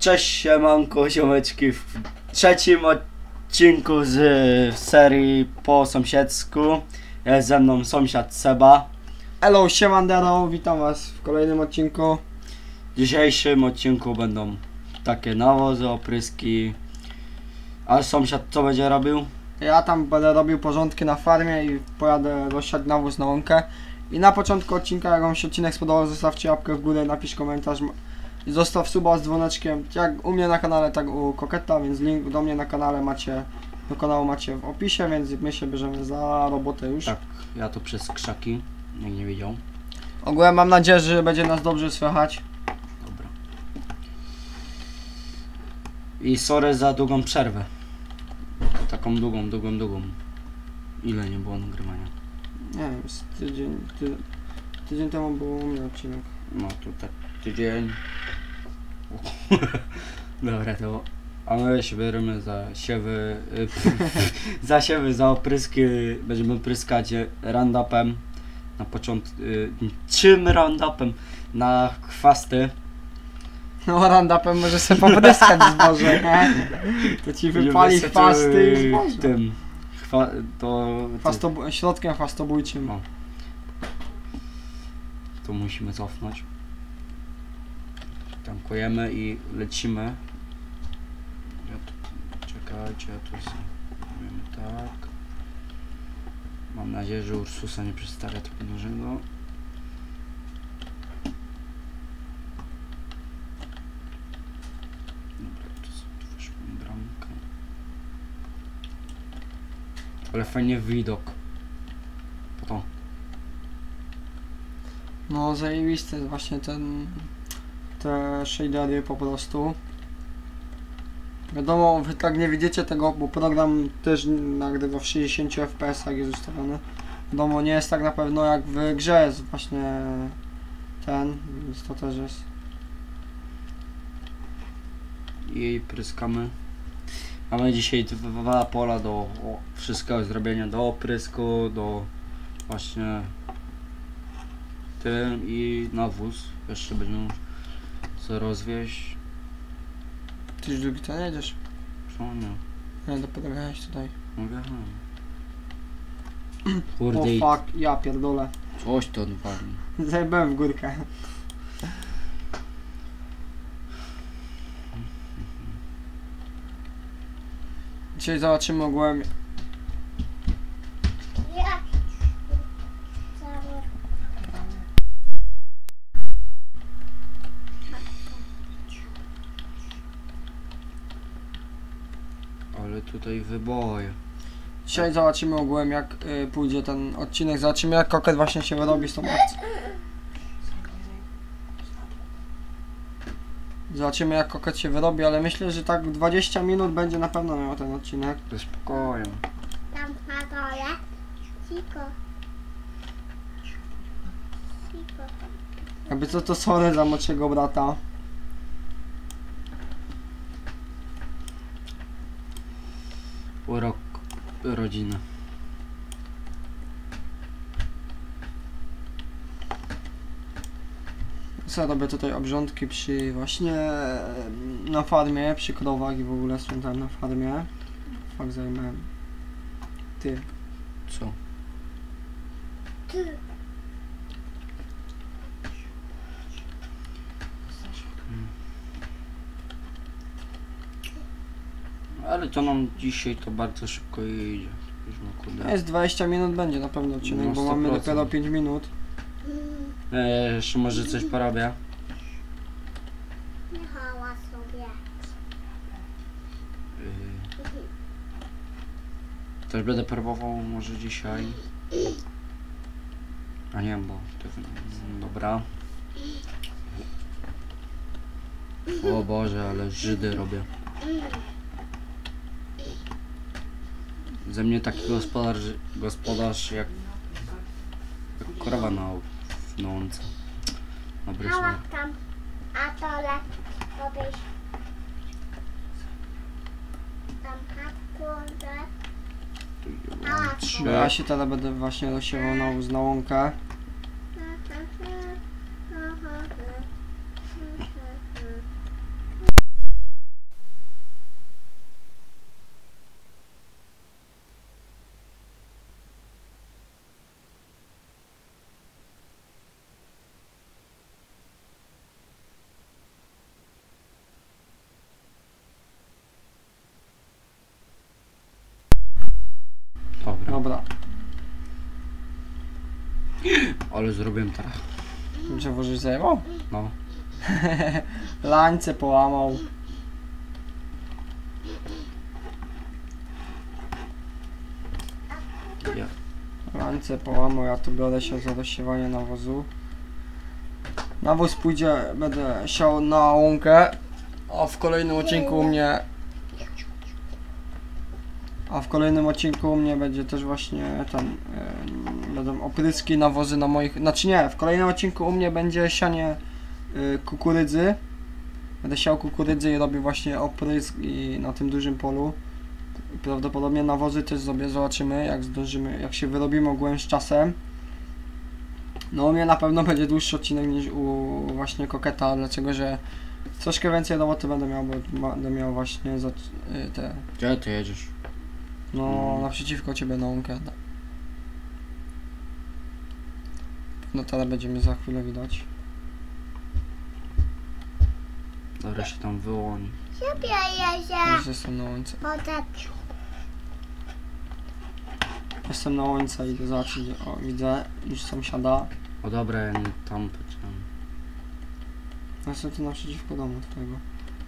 Cześć, siemanko, ziomeczki, w trzecim odcinku z serii po sąsiedzku. Jest ze mną sąsiad Seba. Hello, siemandero, witam was w kolejnym odcinku. W dzisiejszym odcinku będą takie nawozy, opryski. A sąsiad co będzie robił? Ja tam będę robił porządki na farmie i pojadę rozsiać nawóz na łąkę. I na początku odcinka, jak wam się odcinek spodobał, zostawcie łapkę w górę, napisz komentarz i zostaw suba z dzwoneczkiem, jak u mnie na kanale, tak u Koketa, więc link do mnie na kanale macie, do kanału macie w opisie, więc my się bierzemy za robotę już. Tak, ja to przez krzaki, nikt nie widział. Ogólnie mam nadzieję, że będzie nas dobrze słychać. Dobra. I sorry za długą przerwę. Taką długą. Ile nie było nagrywania? Nie wiem, z tydzień temu był u mnie odcinek. No to tak tydzień. Dobra, to a my się bierzemy za siewy, za opryski. Będziemy pryskać Roundupem na początku. Czym Roundupem? Na chwasty. No, Roundupem może sobie popryskać zboże, nie? To ci wypali chwasty i zboże. Tym. Środkiem chwastobójczym. No. To musimy cofnąć. Tankujemy i lecimy. Czekajcie, ja tu zrobimy tak. Mam nadzieję, że Ursusa nie przedstawia tego dużego. Dobra, tu wyszła bramka. Ale fajnie widok. To. No, zajebiste jest właśnie te shadery po prostu. Wiadomo, wy tak nie widzicie tego, bo program też nagrywa w 60 fps jest ustawiony. Wiadomo, nie jest tak na pewno jak w grze jest właśnie ten, więc to też jest. I pryskamy. Mamy dzisiaj dwa pola do wszystkiego zrobienia, do oprysku, do właśnie tym i nawóz. Jeszcze będziemy co rozwieźć. Ty już drugi ten jedziesz? Co nie? Nie, dopiero jechałeś tutaj. Mówię, O kurde, fuck, ja pierdolę. coś to odwali. Zajebałem w górkę. Dzisiaj zobaczymy ogółem. Ale tutaj wyboje. Dzisiaj zobaczymy ogółem jak pójdzie ten odcinek. Zobaczymy jak Koket właśnie się wyrobi z tą akcją. Zobaczymy jak Koket się wyrobi, ale myślę, że tak 20 minut będzie na pewno miał ten odcinek. Ze spokojem. Tam na dole. Cicho. Cicho. Jakby co to sorry za młodszego brata. Urok rodziny. Co robię tutaj obrządki przy właśnie na farmie, przy krowach i w ogóle sprzątałem na farmie. Fakt zajmowałem. Ty. Co? Ty. Ale to nam dzisiaj to bardzo szybko idzie. Już ma kurde. Jest 20 minut będzie na pewno odcinek, No, bo mamy 100%. dopiero 5 minut. Jeszcze może coś porobię. Jechała sobie. Też będę próbował może dzisiaj. A nie, bo dobra. O Boże, ale Żydy robię. Ze mnie taki gospodarz jak krowa na łące. Dobry Mała słów. tam. A dole robisz. Tam kurde. Ja się teraz będę właśnie rozsiewał nawóz na łąkę. Ale zrobiłem teraz. Drzewo żeś zajmował? No. Lańce połamał. Ja. Lańce połamał, ja tu biorę się za dosiewanie nawozu. Nawóz pójdzie, będę siał na łąkę, a w kolejnym odcinku u mnie... A w kolejnym odcinku u mnie będzie też właśnie ten... będą opryski, nawozy na moich... Znaczy nie, w kolejnym odcinku u mnie będzie sianie kukurydzy. Będę siał kukurydzy i robił właśnie oprysk i na tym dużym polu. Prawdopodobnie nawozy też sobie zobaczymy, jak zdążymy, jak się wyrobimy ogółem z czasem. No u mnie na pewno będzie dłuższy odcinek niż u właśnie Koketa, dlatego że troszkę więcej roboty będę miał, bo będę miał właśnie te... Gdzie ty jedziesz? No naprzeciwko ciebie na łąkę. No teraz będziemy za chwilę widać. Dobra, się tam wyłoni. Sobie Już jedzie. jestem na łące. Potem Jestem na łące i idę zobaczyć, o widzę, już sąsiada. O dobra, ja nie tam pociąłem. Ja jestem tu naprzeciwko domu twojego.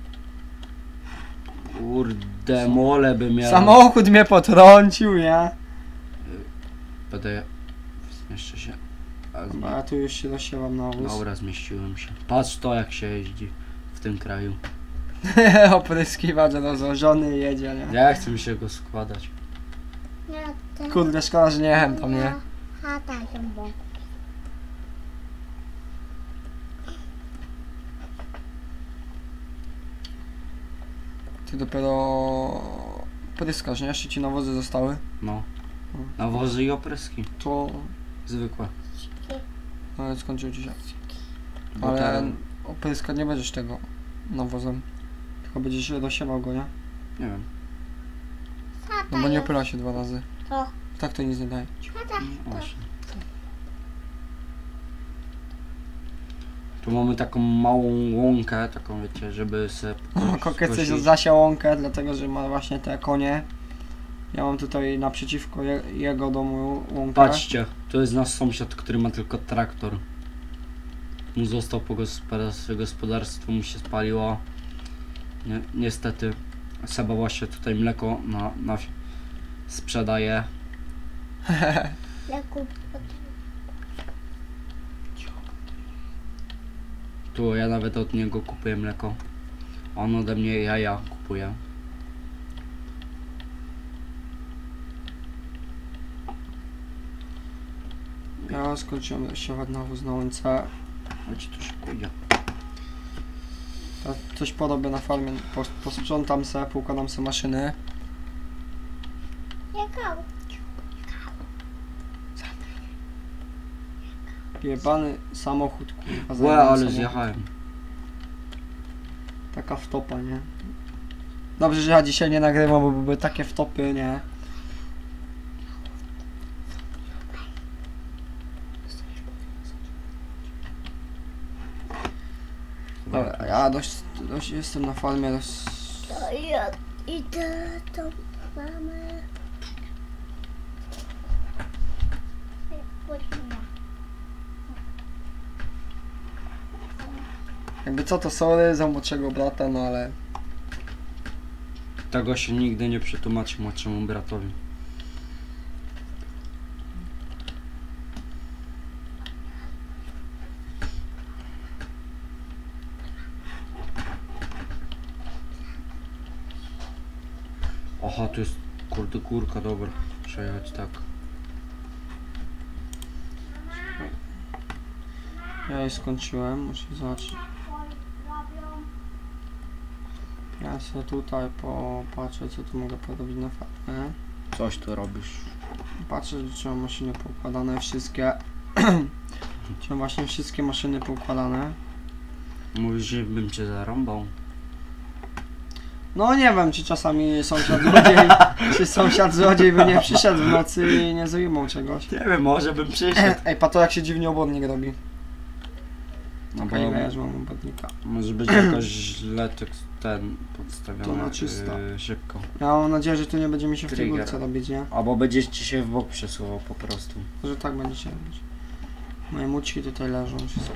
Kurde, mole by miał. Samochód mnie potrącił, nie? Będę... Zmieszczę się. Chyba ja tu już się dosiewam na wóz. Dobra, zmieściłem się. Patrz to, jak się jeździ w tym kraju. Opryskiwacz rozłożony i jedzie, nie? Ja chcę mi się go składać. Kurde, szkoda, że nie jechałem tam, nie? Chata się bo. Ty dopiero pryskasz, nie? Jeszcze ci nawozy zostały. No. Nawozy i opryski. To... Zwykłe. No, skończył ci się. Bo Ale teraz- opryskać nie będziesz tego nawozem. Tylko będziesz dosiewał go, nie? Nie wiem. No bo nie opyla się 2 razy. To. Tak to nic nie daje. Chata. No właśnie. Tu mamy taką małą łąkę, taką wiecie, żeby se... Kokiet coś skosić. zasiał łąkę, dlatego że ma właśnie te konie. Ja mam tutaj naprzeciwko jego domu łąkę. Patrzcie, to jest nasz sąsiad, który ma tylko traktor. Mu został po gospodarstwo, mu się spaliło. Niestety Seba właśnie tutaj mleko na sprzedaje. Leku. Tu ja nawet od niego kupuję mleko. On ode mnie jaja kupuje. Ja skończyłem siewać nawóz na łące. Chodź tu szybko idzie. Ja coś porobię na farmie, posprzątam se, poukładam se maszyny. Jaka? Jebany samochód, kurwa. Łe, zajebany ale samochód. zjechałem. Taka wtopa, nie? Dobrze, że ja dzisiaj nie nagrywam, bo były takie wtopy, nie? Dobra, ja dość jestem na farmie, dość... To ja idę do mamy. Jakby co to sorry za młodszego brata, no ale... Tego się nigdy nie przetłumaczy młodszemu bratowi. Aha, tu jest kurde górka, dobra. Przejechać tak. Ja już skończyłem, muszę zobaczyć. Ja sobie tutaj popatrzę, co tu mogę porobić na farmę. Coś tu robisz. Patrzę, czy mam maszyny poukładane, wszystkie. Czy mam właśnie wszystkie maszyny poukładane. Mówisz, że bym cię zarąbał. No nie wiem, czy czasami sąsiad złodziej, czy sąsiad złodziej by nie przyszedł w nocy i nie zajmował czegoś. Nie wiem, może bym przyszedł. Ej, pato jak się dziwnie obodnik robi. No No bo nie wiem, że mam obodnika. może być jakoś źle ten podstawiony To na czysto. szybko. Ja mam nadzieję, że tu nie będzie mi się w tej Trigger. górce robić, nie? Albo będzie ci się w bok przesuwał po prostu. Że tak będzie się robić. Moje muczki tutaj leżą wszystko.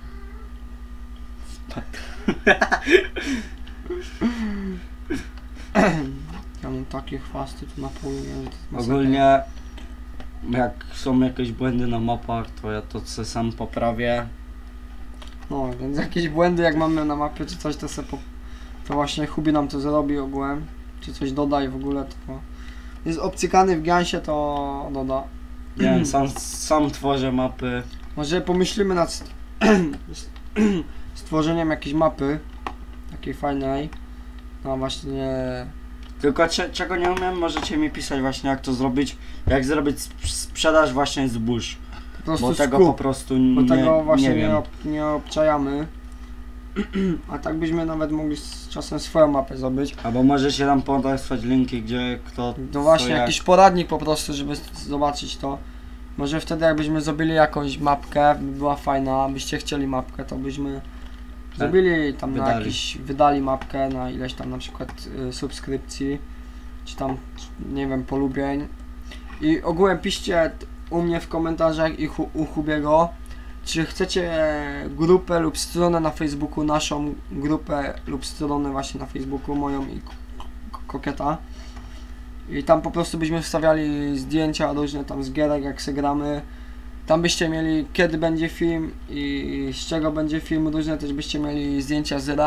Ja mam takie chwasty tu na polu, nie wiem, że to jest masakra. Ogólnie jak są jakieś błędy na mapach, to ja to se sam poprawię. No, więc jakieś błędy jak mamy na mapie czy coś, to to właśnie Hubi nam to zrobi ogółem. Czy coś doda i w ogóle to... Jest obcykany w Giansie, to doda. Nie wiem, sam tworzę mapy. Może pomyślimy nad stworzeniem jakiejś mapy. Takiej fajnej. No właśnie... Tylko czego nie umiem, możecie mi pisać właśnie jak to zrobić. Jak zrobić sprzedaż właśnie zbóż. Po prostu Bo tego skup. po prostu Bo tego nie właśnie wiem. nie obczajamy. A tak byśmy nawet mogli z czasem swoją mapę zrobić. Albo możecie tam podesłać linki, gdzie kto To właśnie co, jak. jakiś poradnik po prostu, żeby zobaczyć to. Może wtedy jakbyśmy zrobili jakąś mapkę, by była fajna, byście chcieli mapkę, to byśmy zrobili tam na Wydali. jakiś, wydali mapkę na ileś tam na przykład subskrypcji, czy tam, nie wiem, polubień. I ogółem piszcie u mnie w komentarzach i u Hubiego, czy chcecie grupę lub stronę na Facebooku, naszą grupę lub stronę właśnie na Facebooku, moją i Kokieta. I tam po prostu byśmy wstawiali zdjęcia różne tam z gierek, jak se gramy. Tam byście mieli kiedy będzie film i z czego będzie film, różne też byście mieli zdjęcia z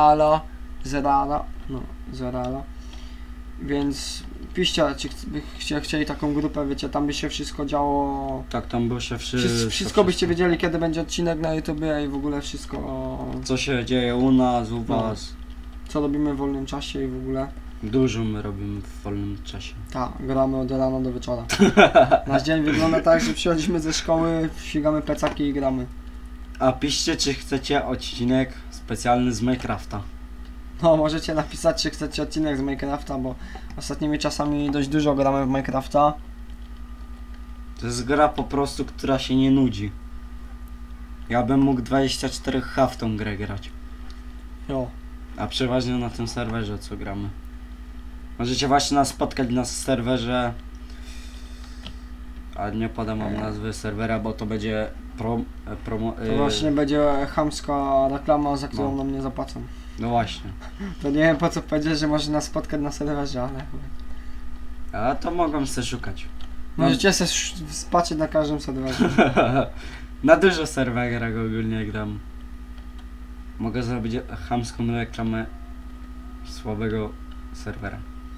Reala. Więc piszcie, czy byście chcieli taką grupę, wiecie, tam by się wszystko działo. Tak, tam było się Wszystko byście wiedzieli, kiedy będzie odcinek na YouTubie i w ogóle wszystko, co się dzieje u nas, u No. was. co robimy w wolnym czasie i w ogóle. Dużo my robimy w wolnym czasie. Tak, gramy od rana do wieczora. Nasz dzień wygląda tak, że przychodzimy ze szkoły, ścigamy plecaki i gramy. A piszcie, czy chcecie odcinek specjalny z Minecrafta. No, możecie napisać, czy chcecie odcinek z Minecrafta, bo ostatnimi czasami dość dużo gramy w Minecrafta. To jest gra po prostu, która się nie nudzi. Ja bym mógł 24H w tą grę grać. Jo. A przeważnie na tym serwerze co gramy. Możecie właśnie nas spotkać na serwerze. A nie podam wam nazwy serwera, bo to będzie To właśnie będzie chamska reklama, za którą nam nie zapłacą. No właśnie. To nie wiem po co powiedzieć, że może nas spotkać na serwerze, ale... A to mogą sobie szukać. Możecie sobie spatrzeć na każdym serwerze. Na dużo serwerach ogólnie gram. Mogę zrobić chamską reklamę słabego serwera,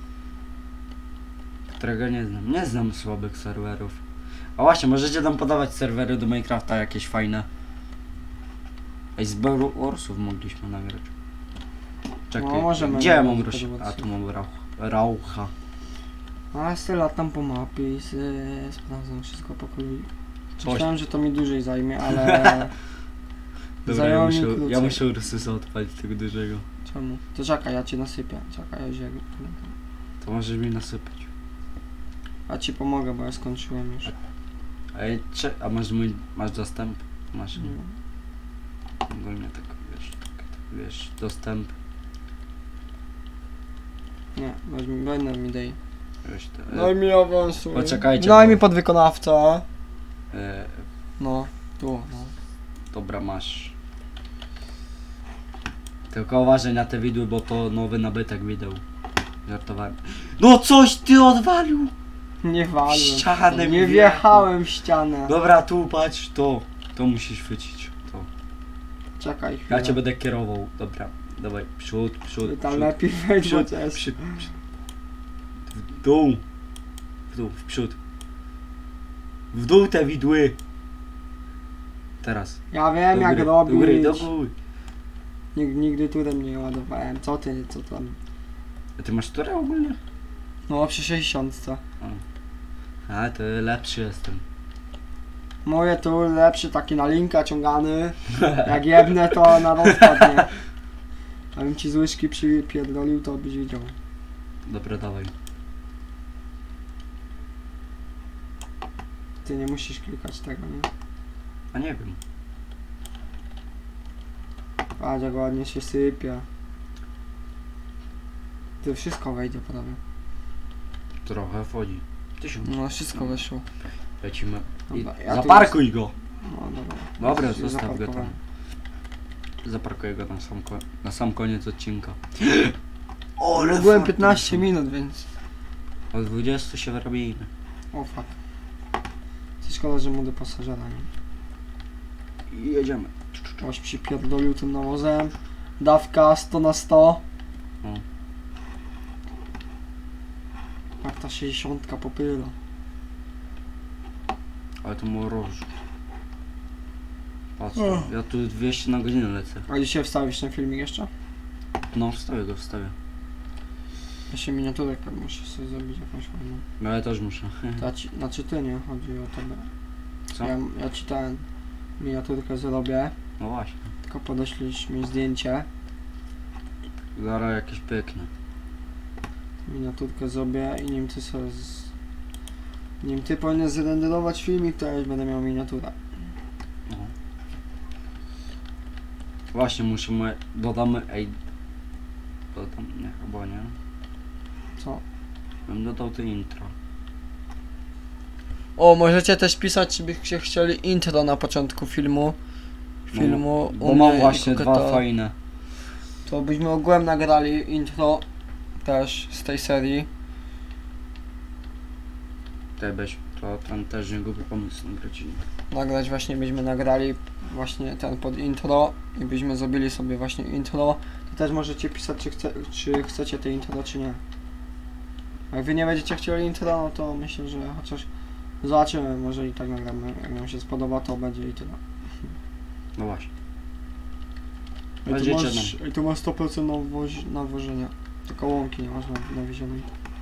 którego nie znam. Nie znam słabych serwerów. A właśnie, możecie tam podawać serwery do Minecrafta jakieś fajne. Ej, z Warsów mogliśmy nagrać. Czekaj, No, możemy gdzie ja mam nagrać Rusi? pod A tu mam Raucha. A ja sobie latam po mapie i sprawdzam wszystko po kolei. Coś. Myślałem, że to mi dłużej zajmie, ale... Dobra, zajęło mi ja krócej. muszę Ursusa odpalić tego dużego. Czemu? To czekaj, ja cię nasypię. Czekaj, ja ziemię. To możesz mi nasypać. Ja ci pomogę, bo ja skończyłem już. Ej, a masz dostęp? Masz. Ogólnie tak wiesz, dostęp. Nie, będę mi daj. Wiesz, to, Daj mi awansu. Poczekajcie, Daj bo- mi podwykonawca. e, No, tu. No. dobra, masz. Tylko uważaj na te widły, bo to nowy nabytek wideł. Żartowałem. No coś ty odwalił! Nie walłem. Ścianę mi Nie wjechał. wjechałem w ścianę. Dobra, tu patrz, to musisz chwycić. To. Czekaj chwilę. Ja cię będę kierował. Dobra, dawaj, przód. Ty tam lepiej wejdź, bo to jest... W dół, w przód. W dół te widły. Teraz. Ja wiem jak Do robić. góry, do góry. Nigdy turem nie ładowałem. Co ty, co tam? A ty masz turę ogólnie? No przy 60. A, to lepszy jestem. Moje tur lepszy, taki na linka ciągany. Jak jebnę to na rozpadnie. A bym ci z łyżki przypierdolił, to byś widział. Dobra, dawaj. Ty nie musisz klikać tego, nie? A nie wiem. Patrz jak ładnie się sypie. Ty wszystko wejdzie prawie. Trochę wchodzi. 1000. No wszystko weszło. Lecimy. I Dobra, ja tu zaparkuj go! No dobra. Dobra, Już zostaw go tam. zaparkowałem. Zaparkuję go na sam koniec odcinka. No byłem 15 minut, więc... O 20 się wyrobimy. O fuck. Co szkoda, że mu do pasażera, nie? I jedziemy. Ktoś przypierdolił tym nawozem. Dawka 100 na 100. No. Jak ta 60 popyla. Ale to moroż. Patrz, O. ja tu 200 na godzinę lecę. A dzisiaj wstawisz ten filmik jeszcze? No, wstawię go, wstawię. Jeszcze miniaturek tam muszę sobie zrobić jakąś fajną. No ja też muszę. Znaczy ty nie, chodzi o tebe. Co? Ja ci ten miniaturkę zrobię, No właśnie. tylko podeślisz mi zdjęcie. Zaraz jakieś pyknę. Miniaturkę zrobię i nim ty sobie nim ty powinieneś zrenderować filmik, to ja już będę miał miniaturę. No. Właśnie musimy, dodamy, dodam, nie, chyba nie. Co? Bym dodał to intro. O, możecie też pisać, czy byście chcieli intro na początku filmu. Bo u mam mnie właśnie i dwa Koketa. fajne. To byśmy ogółem nagrali intro też z tej serii. Tebeś, to ten też nie głupi pomysł nagrać intro. Nagrać właśnie byśmy nagrali właśnie ten pod intro i byśmy zrobili sobie właśnie intro. To też możecie pisać, czy chcecie te intro, czy nie. Jak wy nie będziecie chcieli intro, no to myślę, że chociaż zobaczymy, może i tak nagramy. Jak nam się spodoba, to będzie i tyle. No właśnie. I tu masz 100% nawożenia. Tylko łąki nie masz nawiezionej.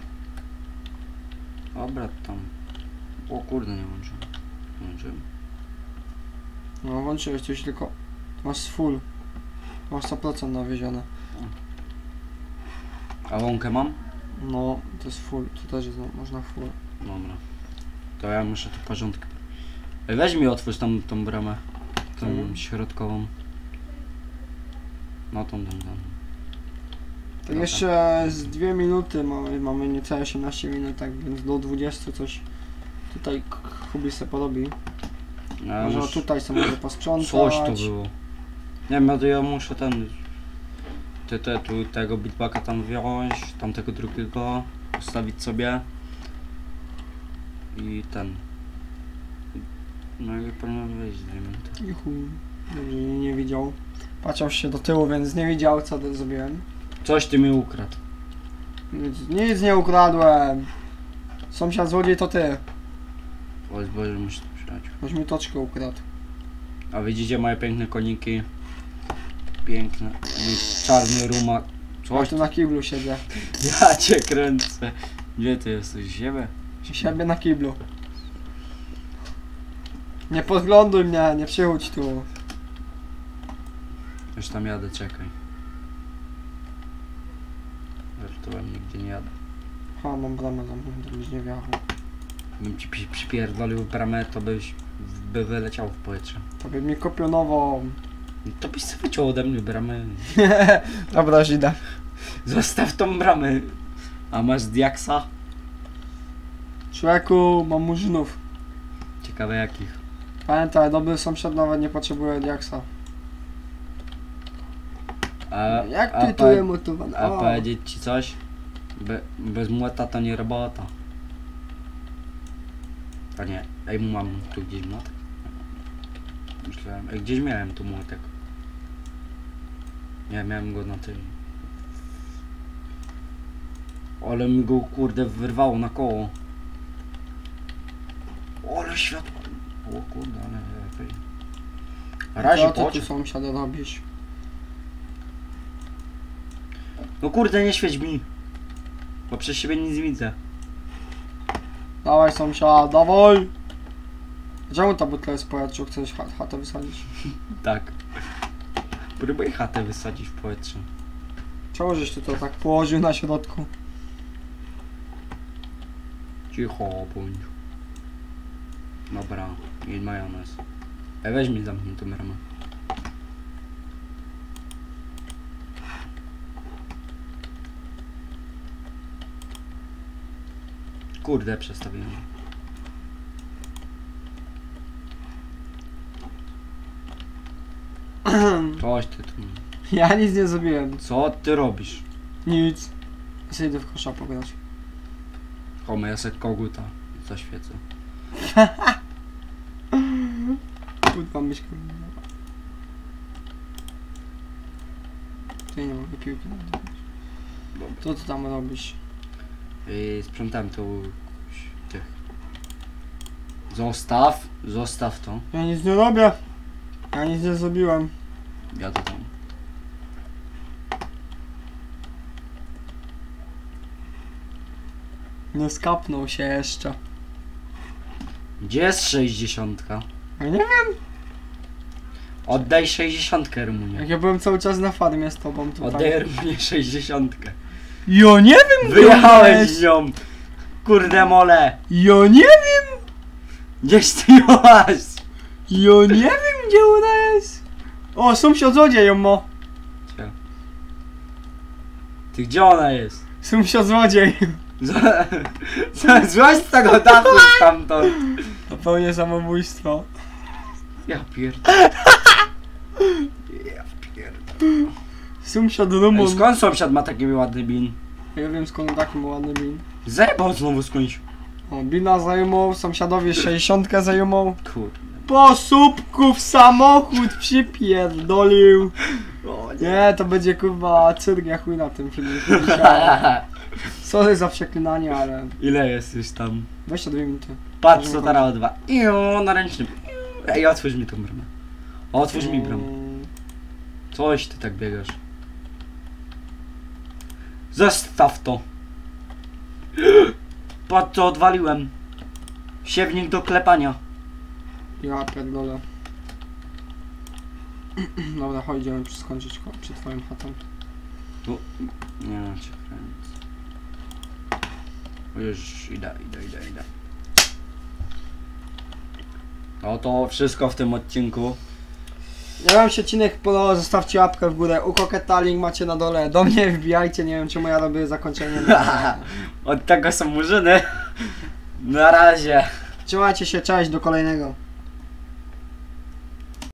Dobra, tam. O kurde, nie włączyłem. Włączyłem. No włączyłeś coś, tylko masz full. Masz 100% nawiezione. A łąkę mam? No, to jest full. Tu też jest, można full. Dobra. To ja muszę tu porządki. Ej, weź mi otwórz tam tą bramę. Tą środkową. No tą. Tak Dobra. jeszcze z 2 minuty mamy niecałe 18 minut, tak więc do 20 coś tutaj Hubi se porobi. Ja Może już- tutaj sobie może posprzątać. Coś tu było. Nie wiem, ja muszę ten... Tu tego bitbacka tam wziąć, tamtego drugiego ustawić sobie. I ten... No i powinien wyjść 2 minuty. I chuj. Dobrze, nie widział. Patrzał się do tyłu, więc nie widział co zrobiłem. Coś ty mi ukradł. Nic nie ukradłem. Sąsiad złodziej to ty. Oj Boże, muszę to przyjechać. Ktoś mi toczkę ukradł. A widzicie moje piękne koniki? Piękne. Mój czarny rumak. Ja Coś tu na kiblu siedzę. Ja cię kręcę. Gdzie ty jesteś? Siebie? Siebie na kiblu. Nie podgląduj mnie, nie przychodź tu. Już tam jadę, czekaj. Żartowałem, nigdzie nie jadę. Ha, mam bramę zamkniętą, byś nie wjechał. Bym ci przypierdolił w bramę, to by wyleciał w powietrze. To by mi kopił nową. To byś sobie wyciął ode mnie bramę. Dobra, Żyda. Zostaw tą bramę. A masz diaksa? Człowieku, mam murzynów. Ciekawe jakich. Pamiętaj, dobry sąsiad nawet nie potrzebuje diaksa. Jak ty tu emotowany? A powiedzieć ci coś? Bez młota to nie robota. A nie, ej, mam tu gdzieś młotek? Myślałem, ej, gdzieś miałem tu młotek. Nie, miałem go na tym. Ale mi go kurde wyrwało na koło. Ale światło. O kurde, ale lepiej. Na razie Co ty tu pociąg. sąsiad robisz? No kurde, nie świeć mi. Bo przez siebie nic nie widzę. Dawaj sąsiad, dawaj! Czemu ta butka jest w powietrzu? Chcesz chatę wysadzić? Tak. Próbuję chatę wysadzić w powietrze. Czemu żeś ty to tak położył na środku? Cicho bądź. Dobra, i majonez. Weź mi zamkniętą bramę. Kurde, przestawiłem. Coś ty tu. Ja nic nie zrobiłem. Co ty robisz? Nic. Ja sobie idę w kosza pograć. Homy, ja se koguta zaświecę. Kurwa myszkę. Tutaj nie mogę piłki nadać. Co ty tam robisz? Sprzątałem tu tych. Zostaw to. Ja nic nie robię. Ja nic nie zrobiłem. Jadę tam. Nie skapnął się jeszcze. Gdzie jest 60? Ja nie wiem. Oddaj 60 Rumunie. Jak ja byłem cały czas na farmie z tobą tutaj. Oddaj Rumunie 60. Ja nie wiem gdzie ona Wyjechałeś jest. z nią! Kurde mole! Ja nie wiem. Gdzieś ty byłaś? Ja nie wiem gdzie ona jest. O, sąsiad złodziej ją ma. Ty gdzie ona jest? Sąsiad złodziej. Złaź z tego dachu stamtąd! To pełnie samobójstwo. Ja pierdolę. Ja pierdolę. Sąsiad Ej, Rumun. skąd sąsiad ma taki ładny bin? Ja wiem skąd taki ma ładny bin. Zajebał znowu skądś. O, bina zajmą, sąsiadowie 60 zajmą. Kurde. Po słupku w samochód przypierdolił. O Nie, to będzie kurwa cyrk, ja chuj na tym filmiku. Sorry za przeklinanie, ale... Ile jest już tam? 22 minuty. Patrz co teraz odwa. Iu, na ręcznym. Ej, otwórz mi tą bramę. Otwórz mi bramę. Coś ty tak biegasz. Zostaw to. Patrz co odwaliłem. Siewnik do klepania. Ja pierdolę. Dobra, chodź, idziemy skończyć przed twoją chatą. Tu. Nie no, cię kręcę. O, już idę. No to wszystko w tym odcinku. Jak wam się odcinek podobał, zostawcie łapkę w górę. U Koketa link macie na dole. Do mnie wbijajcie, nie wiem czemu ja robię zakończenie. Od tego są murzyny. Na razie. Trzymajcie się, cześć, do kolejnego.